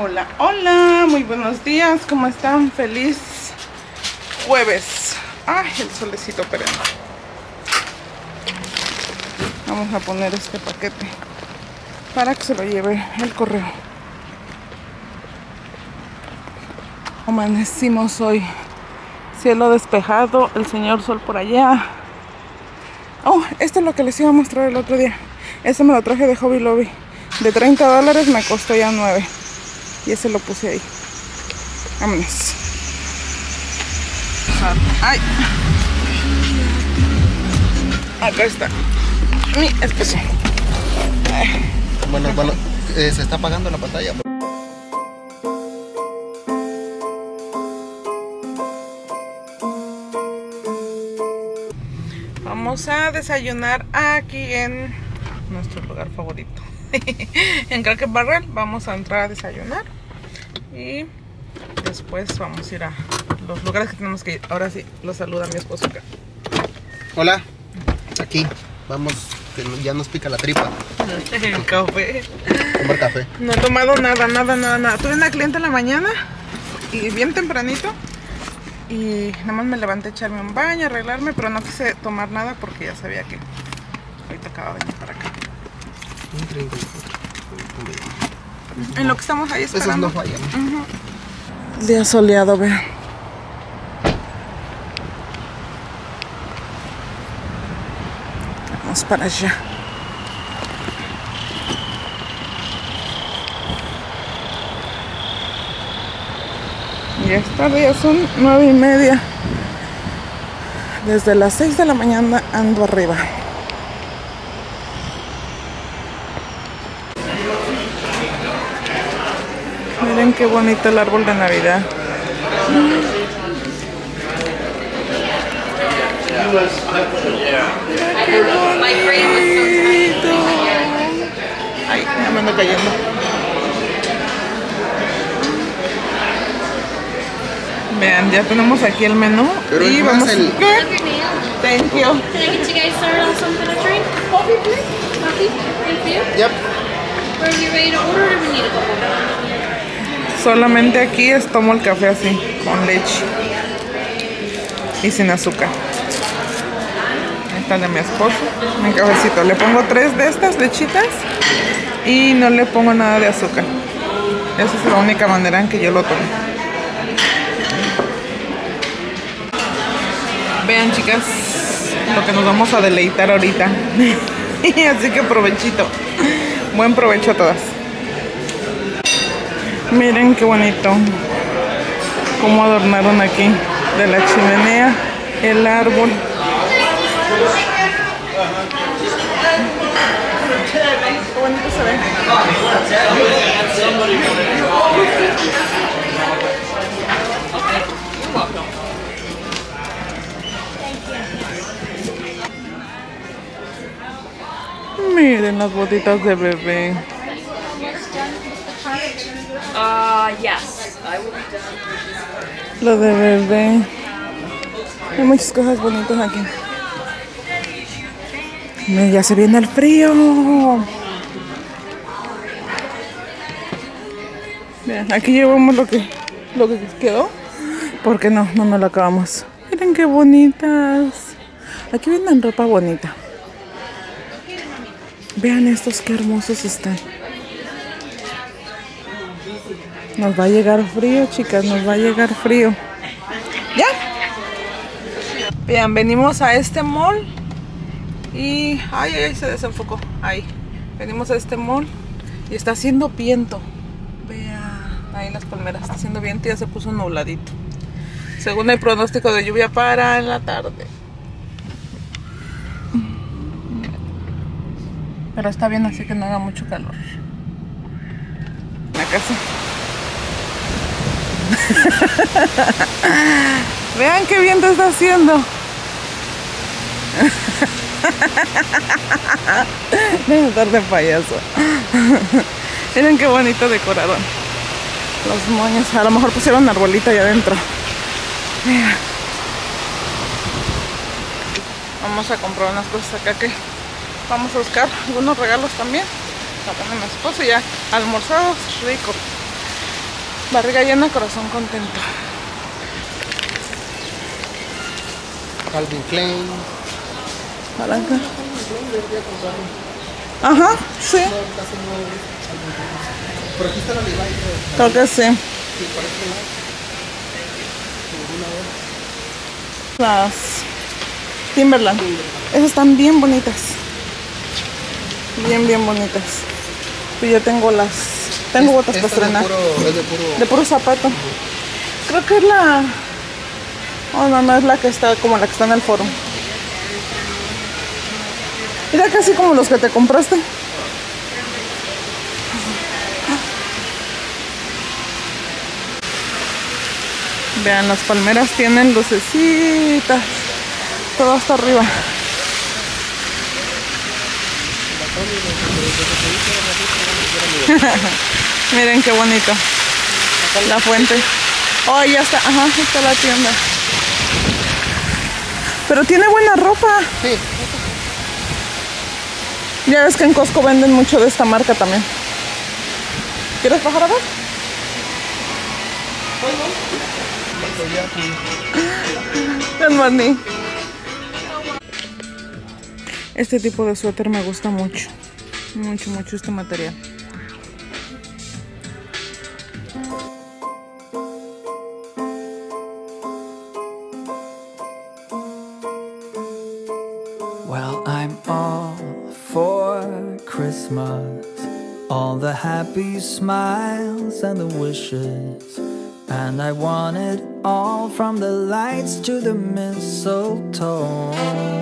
Hola, hola, muy buenos días, ¿cómo están? Feliz jueves. Ay, el solecito, pero vamos a poner este paquete para que se lo lleve el correo. Amanecimos hoy, cielo despejado, el señor sol por allá. Oh, esto es lo que les iba a mostrar el otro día. Este me lo traje de Hobby Lobby. De $30 me costó ya 9. Y ese lo puse ahí. Vámonos. Ay. Acá está mi especial. Bueno, se está apagando la pantalla. Vamos a desayunar aquí en nuestro lugar favorito. En Cracker Barrel. Vamos a entrar a desayunar y después vamos a ir a los lugares que tenemos que ir. Ahora sí, lo saluda mi esposo acá. Hola, aquí vamos, que ya nos pica la tripa. El café. Tomar café. No he tomado nada. Tuve una cliente en la mañana y bien tempranito y nada más me levanté a echarme un baño, arreglarme, pero no quise tomar nada porque ya sabía que ahorita acaba de venir para acá. En lo que estamos ahí esperando. Esos no fallan. Día soleado, vean. Vamos para allá. Y esta día son 9:30. Desde las 6 de la mañana ando arriba. Miren qué bonito el árbol de Navidad. ¡Qué bonito! Ay, ya me ando cayendo. Vean, ya tenemos aquí el menú. Pero y vamos a... Thank you. Can I get you guys started on something to drink? Coffee, please. Coffee? Thank you. Yep. Are you ready to order or we need a couple more? Solamente aquí tomo el café así, con leche y sin azúcar. Esta es de mi esposo, mi cafecito. Le pongo 3 de estas lechitas y no le pongo nada de azúcar. Esa es la única manera en que yo lo tomo. Vean, chicas, lo que nos vamos a deleitar ahorita. Así que provechito. Buen provecho a todas. Miren qué bonito cómo adornaron aquí de la chimenea el árbol. Qué bonito se ve. Miren las botitas de bebé. Yes. I will be done. Lo de bebé. Hay muchas cosas bonitas aquí. Mira, ya se viene el frío. Vean, aquí llevamos lo que quedó. Porque no lo acabamos. Miren qué bonitas. Aquí venden ropa bonita. Vean estos, qué hermosos están. Nos va a llegar frío, chicas, nos va a llegar frío. ¿Ya? Vean, venimos a este mall y... Ay, se desenfocó. Ahí. Venimos a este mall y está haciendo viento. Vean, ahí las palmeras, está haciendo viento y ya se puso nubladito. Según el pronóstico de lluvia para en la tarde. Pero está bien, así que no haga mucho calor. La casa. Vean qué viento está haciendo. Debe estar de payaso. Miren qué bonito decoraron los moños. A lo mejor pusieron arbolito allá adentro. Mira. Vamos a comprar unas cosas acá que vamos a buscar algunos regalos también. La pone mi esposo ya almorzados, rico. Barriga llena, corazón contento. Calvin Klein. Naranja. Ajá, sí. Por aquí está la Levi's. Creo que sí. Sí, por este lado. Las Timberland. Esas están bien bonitas. Bien bonitas. Pues yo tengo tengo botas para estrenar. Es De puro zapato. Creo que es la... Oh, no es la que está como la que está en el foro. Mira, casi como los que te compraste. Vean, las palmeras tienen lucecitas. Todo hasta arriba. Miren qué bonito. La fuente. Oh, ya está. Ajá, está la tienda. Pero tiene buena ropa. Sí. Ya ves que en Costco venden mucho de esta marca también. ¿Quieres bajar a ver? El maní. Este tipo de suéter me gusta mucho. Mucho este material. Well, I'm all for Christmas, all the happy smiles and the wishes, and I want it all from the lights to the mistletoe.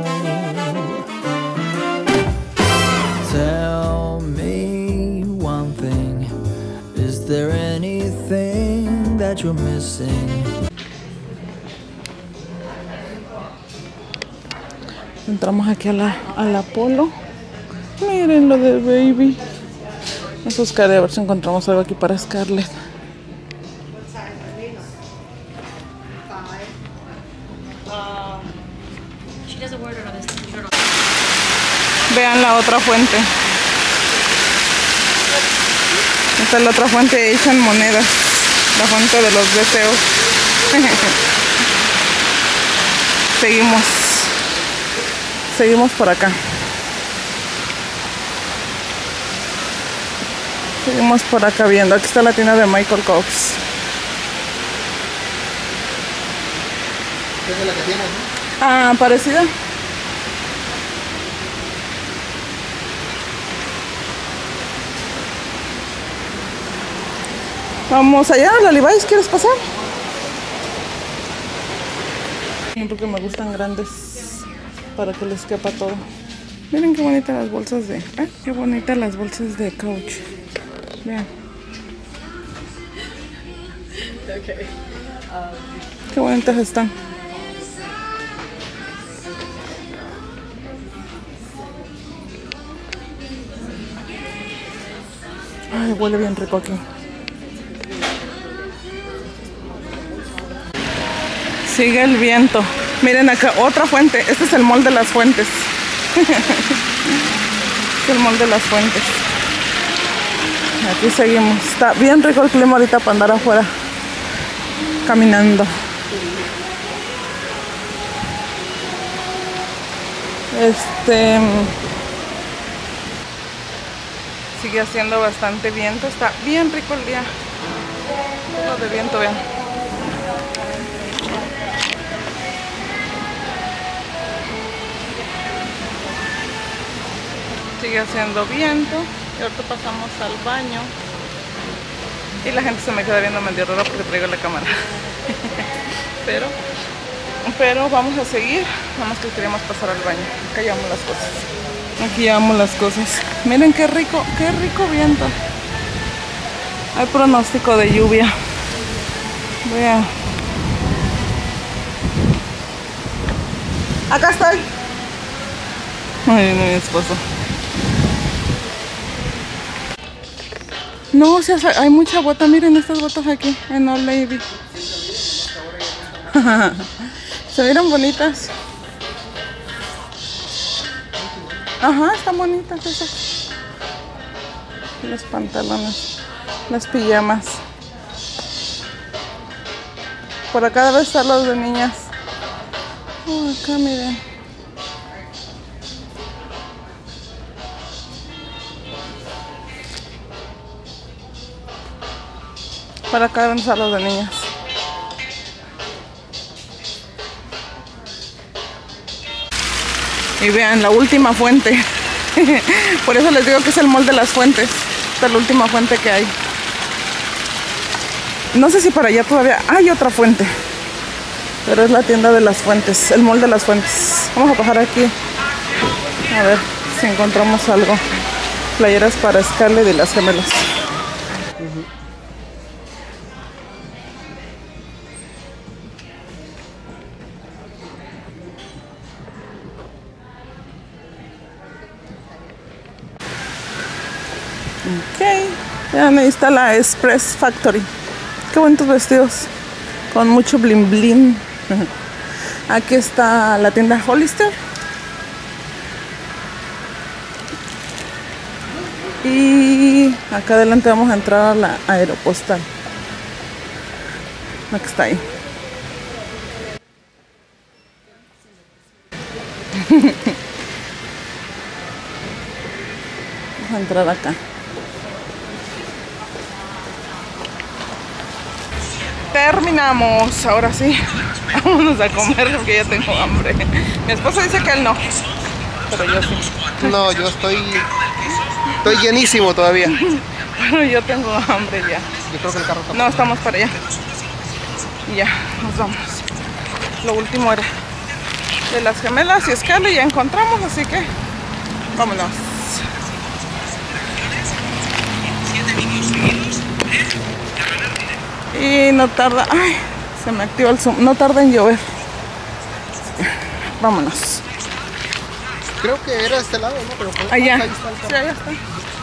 Tell me one thing, is there anything that you're missing? Entramos aquí a la Polo. Miren lo de Baby. Vamos a buscar a ver si encontramos algo aquí para Scarlett. Vean la otra fuente. Esta es la otra fuente hecha en monedas. La fuente de los deseos. Seguimos por acá. Seguimos por acá viendo. Aquí está la tienda de Michael Kors. Esa es la que tienes, ¿no? Ah, parecida. Vamos allá a la Levi's, ¿quieres pasar? Porque me gustan grandes para que les quepa todo. Miren qué bonitas las bolsas de... qué bonitas las bolsas de Coach. Vean. Qué bonitas están. Ay, huele bien rico aquí. Sigue el viento. Miren acá, otra fuente. Este es el mall de las fuentes. Es el mall de las fuentes. Aquí seguimos. Está bien rico el clima ahorita para andar afuera caminando. Sigue haciendo bastante viento. Está bien rico el día. Lo de viento, vean. Sigue haciendo viento. Y ahorita pasamos al baño. Y la gente se me queda viendo medio rara porque traigo la cámara. Pero vamos a seguir. Nada más que queríamos pasar al baño. Acá llevamos las cosas. Aquí llevamos las cosas. Miren qué rico viento. Hay pronóstico de lluvia. Vean. Acá estoy. Ay, no, mi esposo. No, o sea, hay mucha bota. Miren estas botas aquí en Old Navy. Se miran bonitas. Ajá, están bonitas esas. Los pantalones, las pijamas. Por acá debe estar los de niñas. Oh, acá miren. Para acá deben estar los de niñas. Y vean, la última fuente. Por eso les digo que es el mall de las fuentes. Esta es la última fuente que hay. No sé si para allá todavía hay otra fuente. Pero es la tienda de las fuentes, el mall de las fuentes. Vamos a bajar aquí. A ver si encontramos algo. Playeras para Scarlett de las gemelas. Ok, vean, ahí está la Express Factory. Qué bonitos vestidos, con mucho bling bling. Aquí está la tienda Hollister. Y acá adelante vamos a entrar a la Aeropostal. La que está ahí. Vamos a entrar acá. Terminamos, ahora sí. Vámonos a comer porque ya tengo hambre. Mi esposo dice que él no, pero yo sí. No, yo estoy llenísimo todavía. Pero yo tengo hambre ya. Yo creo que el carro está... No, estamos para allá. Y ya, nos vamos. Lo último era de las gemelas y Scarlett ya encontramos, así que vámonos. Y no tarda, ay, se me activa el zoom, no tarda en llover. Vámonos. Creo que era de este lado, ¿no? Pero Allá. ahí está el carro. Sí, allá está.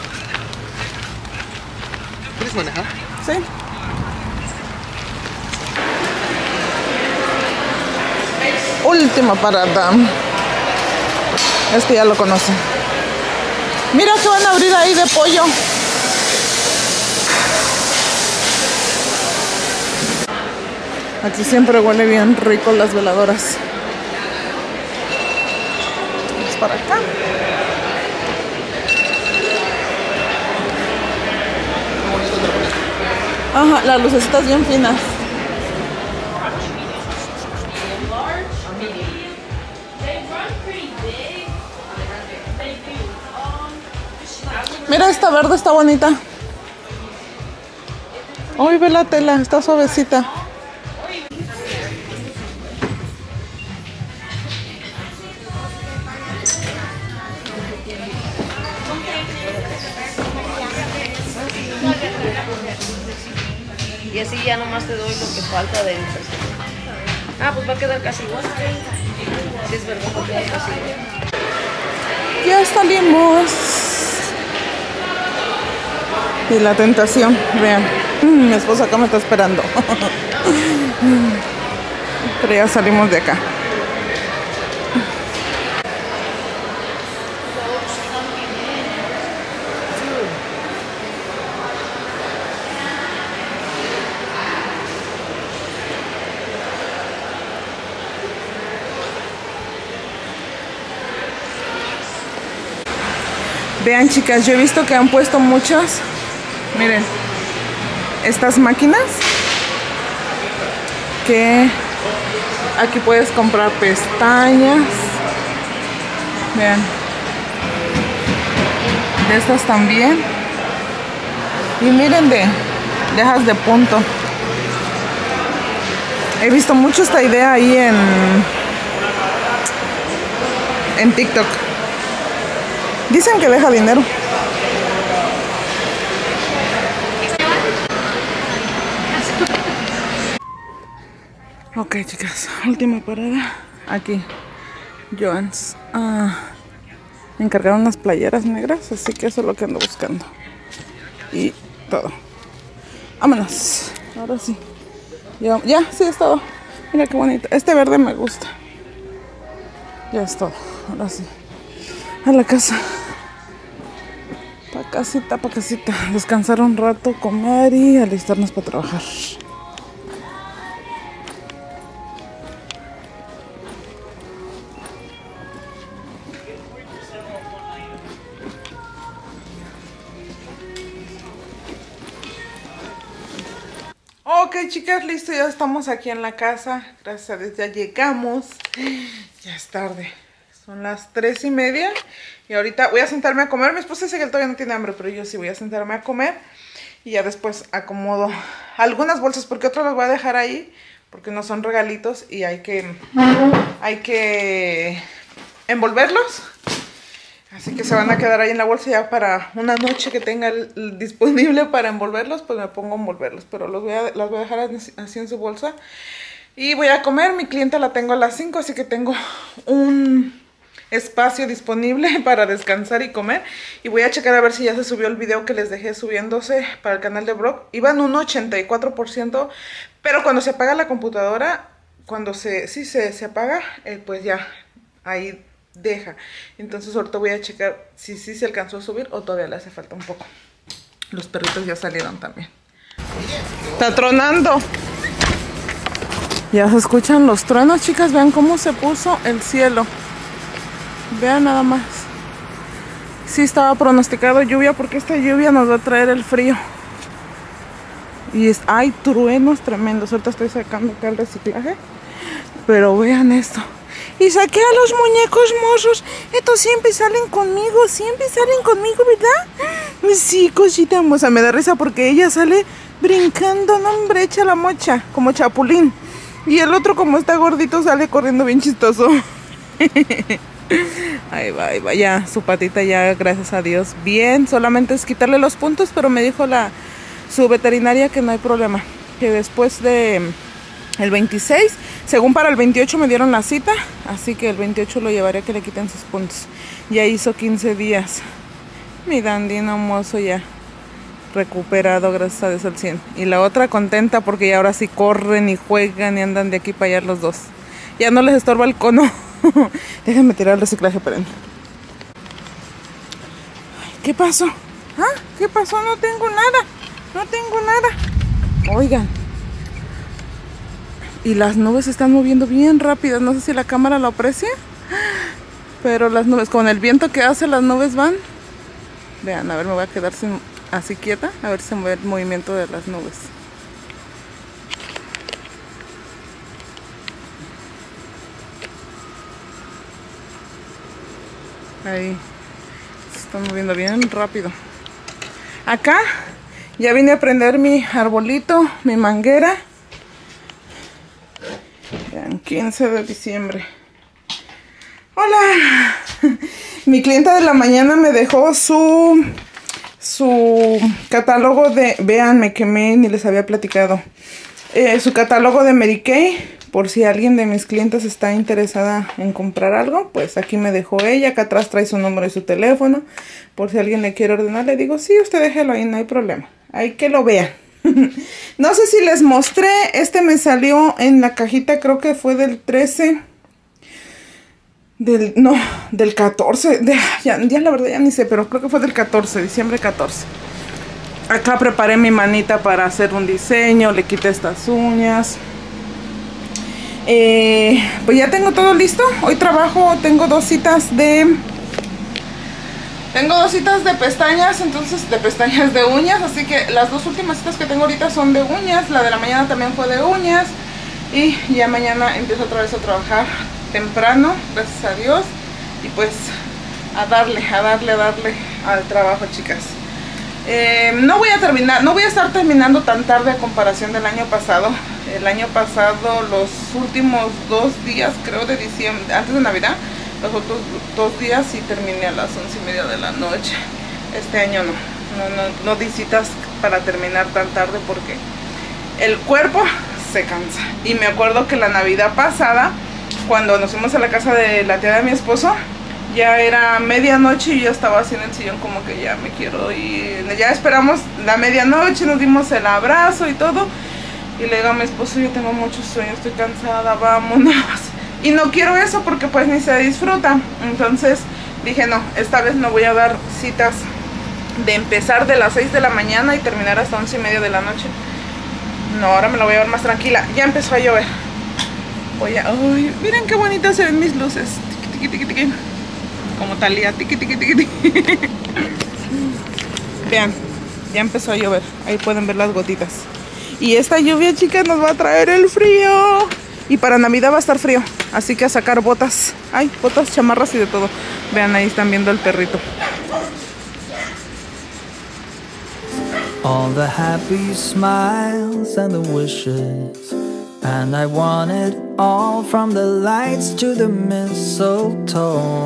¿Quieres manejar? Sí. Última parada. Este ya lo conocen. Mira que van a abrir ahí de pollo. Aquí siempre huele bien rico las veladoras. Vamos para acá. Ajá, las lucecitas bien finas. Mira, esta verde está bonita. Uy, ve la tela, está suavecita. Y así ya nomás te doy lo que falta del festival. Ah, pues va a quedar casi igual. Sí, es verdad, va a quedar casi igual. Ya salimos. Y la tentación, vean. Mi esposo acá me está esperando. Pero ya salimos de acá. Vean, chicas, yo he visto que han puesto muchas, miren, estas máquinas que aquí puedes comprar pestañas. Vean, de estas también. Y miren, de dejas de punto. He visto mucho esta idea ahí en TikTok. Dicen que deja dinero. Ok, chicas, última parada. Aquí, Joann's. Me encargaron unas playeras negras, así que eso es lo que ando buscando. Y todo. Vámonos. Ahora sí. Ya, sí, es todo. Mira qué bonito. Este verde me gusta. Ya es todo. Ahora sí. A la casa. Pa' casita, pa' casita. Descansar un rato, comer y alistarnos para trabajar. Ok, chicas, listo, ya estamos aquí en la casa. Gracias a Dios ya llegamos. Ya es tarde. Son las 3:30. Y ahorita voy a sentarme a comer. Mi esposa dice que él todavía no tiene hambre, pero yo sí voy a sentarme a comer. Y ya después acomodo algunas bolsas, porque otras las voy a dejar ahí, porque no son regalitos y hay que envolverlos. Así que se van a quedar ahí en la bolsa ya para una noche que tenga disponible para envolverlos, pues me pongo a envolverlos. Pero las voy a dejar así en su bolsa. Y voy a comer. Mi clienta la tengo a las 5, así que tengo un espacio disponible para descansar y comer. Y voy a checar a ver si ya se subió el video que les dejé subiéndose para el canal de Brock. Iban un 84%, pero cuando se apaga la computadora, cuando se apaga, pues ya ahí deja. Entonces ahorita voy a checar si se alcanzó a subir o todavía le hace falta un poco. Los perritos ya salieron también. Está tronando. Ya se escuchan los truenos, chicas. Vean cómo se puso el cielo. Vean nada más. Sí estaba pronosticado lluvia, porque esta lluvia nos va a traer el frío. Y hay truenos tremendos. Ahorita estoy sacando acá el reciclaje. Pero vean esto. Y saqué a los muñecos mozos. Estos siempre salen conmigo, ¿verdad? Sí, cosita hermosa. Me da risa porque ella sale brincando, no hombre, echa la mocha, como chapulín. Y el otro, como está gordito, sale corriendo bien chistoso. Ahí va, ya, su patita ya, gracias a Dios. Bien, solamente es quitarle los puntos, pero me dijo su veterinaria que no hay problema. Que después de el 26, según para el 28 me dieron la cita, así que el 28 lo llevaré a que le quiten sus puntos. Ya hizo 15 días. Mi dandino hermoso ya recuperado, gracias a Dios al 100. Y la otra contenta porque ya ahora sí corren y juegan y andan de aquí para allá los dos. Ya no les estorba el cono. Déjenme tirar el reciclaje, esperen. ¿Qué pasó? ¿Ah? ¿Qué pasó? No tengo nada. Oigan. Y las nubes se están moviendo bien rápidas. No sé si la cámara lo aprecia. Pero las nubes, con el viento que hace, las nubes van. Vean, a ver, me voy a quedar así quieta. A ver si se mueve el movimiento de las nubes. Ahí. Se están moviendo bien rápido. Acá ya vine a prender mi arbolito, mi manguera. Vean, 15 de diciembre. Hola. Mi clienta de la mañana me dejó su catálogo de... Vean, me quemé, ni les había platicado. Su catálogo de Mary Kay. Por si alguien de mis clientes está interesada en comprar algo, pues aquí me dejó ella. Acá atrás trae su número y su teléfono. Por si alguien le quiere ordenar, le digo, sí, usted déjelo ahí, no hay problema. Hay que lo vean. No sé si les mostré, me salió en la cajita, creo que fue del 13, del 14, ya la verdad ya ni sé, pero creo que fue del 14, diciembre 14. Acá preparé mi manita para hacer un diseño, le quité estas uñas. Pues ya tengo todo listo. Hoy trabajo, tengo dos citas de pestañas, entonces de pestañas de uñas, así que las dos últimas citas que tengo ahorita son de uñas. La de la mañana también fue de uñas. Y ya mañana empiezo otra vez a trabajar temprano, gracias a Dios. Y pues a darle al trabajo, chicas. No voy a estar terminando tan tarde a comparación del año pasado. El año pasado, los últimos 2 días, creo, de diciembre, antes de Navidad, los otros 2 días sí terminé a las 11:30 de la noche. Este año no di citas para terminar tan tarde porque el cuerpo se cansa. Y me acuerdo que la Navidad pasada, cuando nos fuimos a la casa de la tía de mi esposo, ya era medianoche y yo estaba así en el sillón como que ya me quiero ir. Ya esperamos la medianoche, nos dimos el abrazo y todo. Y le digo a mi esposo, yo tengo mucho sueño, estoy cansada, vámonos. Y no quiero eso porque pues ni se disfruta. Entonces dije, no, esta vez no voy a dar citas de empezar de las 6 de la mañana y terminar hasta 11:30 de la noche. No, ahora me la voy a ver más tranquila. Ya empezó a llover. Ay, miren qué bonitas se ven mis luces. Tiqui, tiqui, tiqui, tiqui. Como Talía, tiqui, tiqui, tiqui, tiqui. Vean, ya empezó a llover. Ahí pueden ver las gotitas. Y esta lluvia, chicas, nos va a traer el frío. Y para Navidad va a estar frío. Así que a sacar botas. Ay, botas, chamarras y de todo. Vean, ahí están viendo el perrito. All the happy smiles and the wishes, and I want it all, from the lights to the mistletoe.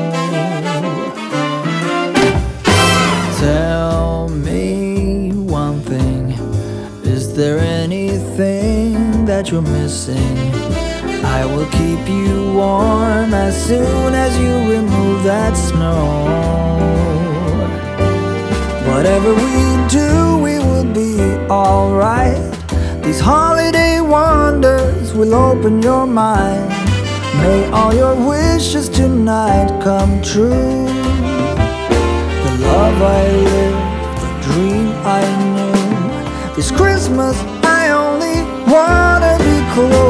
Tell me one thing, is there anything that you're missing? I will keep you warm as soon as you remove that snow. Whatever we do, we will be alright. These holiday wonders will open your mind. May all your wishes tonight come true. The love I lived, the dream I knew. This Christmas I only wanna be close